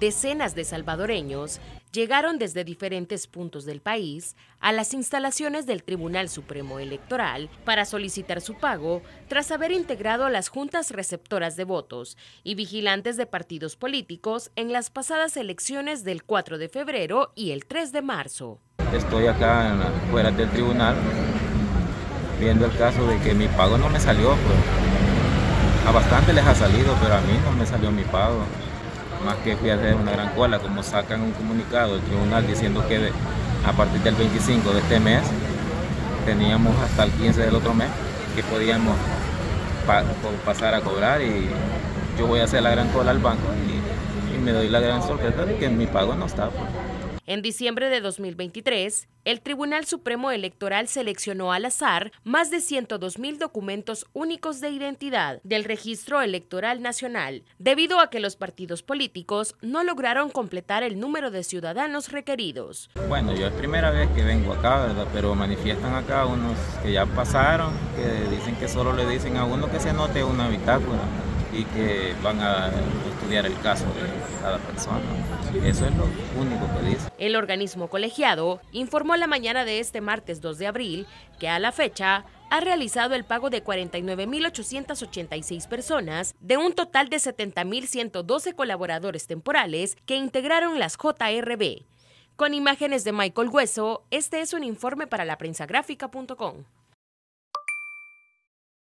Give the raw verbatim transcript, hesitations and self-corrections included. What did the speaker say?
decenas de salvadoreños llegaron desde diferentes puntos del país a las instalaciones del Tribunal Supremo Electoral para solicitar su pago tras haber integrado a las juntas receptoras de votos y vigilantes de partidos políticos en las pasadas elecciones del cuatro de febrero y el tres de marzo. Estoy acá en la, fuera del tribunal viendo el caso de que mi pago no me salió. Pues, a bastante les ha salido, pero a mí no me salió mi pago. Más que fui a hacer una gran cola, como sacan un comunicado del tribunal diciendo que de, a partir del veinticinco de este mes teníamos hasta el quince del otro mes que podíamos pa pasar a cobrar, y yo voy a hacer la gran cola al banco y, y me doy la gran sorpresa de que mi pago no está. Pues. En diciembre de dos mil veintitrés, el Tribunal Supremo Electoral seleccionó al azar más de ciento dos mil documentos únicos de identidad del Registro Electoral Nacional, debido a que los partidos políticos no lograron completar el número de ciudadanos requeridos. Bueno, yo es primera vez que vengo acá, ¿verdad? Pero manifiestan acá unos que ya pasaron, que dicen que solo le dicen a uno que se anote una bitácora y que van a estudiar el caso de cada persona. Eso es lo único que dice. El organismo colegiado informó la mañana de este martes dos de abril que a la fecha ha realizado el pago de cuarenta y nueve mil ochocientas ochenta y seis personas de un total de setenta mil ciento doce colaboradores temporales que integraron las J R B. Con imágenes de Michael Hueso, este es un informe para la prensa gráfica punto com.